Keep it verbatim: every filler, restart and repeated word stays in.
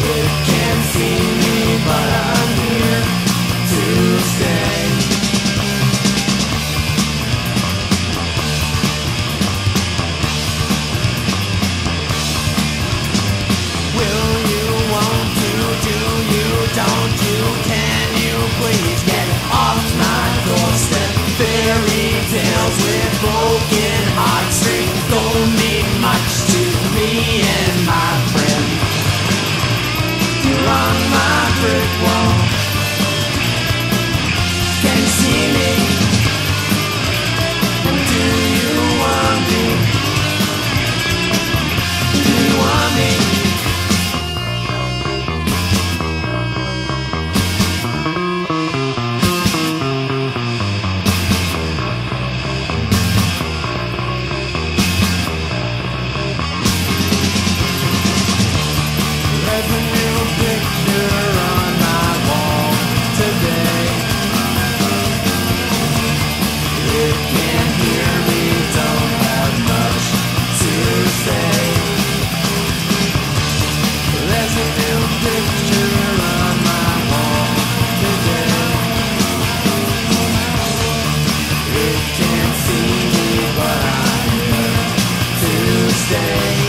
It can't see me, but I'm here to stay. Will you, won't you, do you, don't you, can you please get off my doorstep? Fairy tales with broken heartstrings don't mean much to me and my friend. You're on my brick wall. Can you see me? And do you want me? Do you want me? There's a new picture on my wall today. It can't hear me, don't have much to say. There's a new picture on my wall today. It can't see me, but I'm here to stay.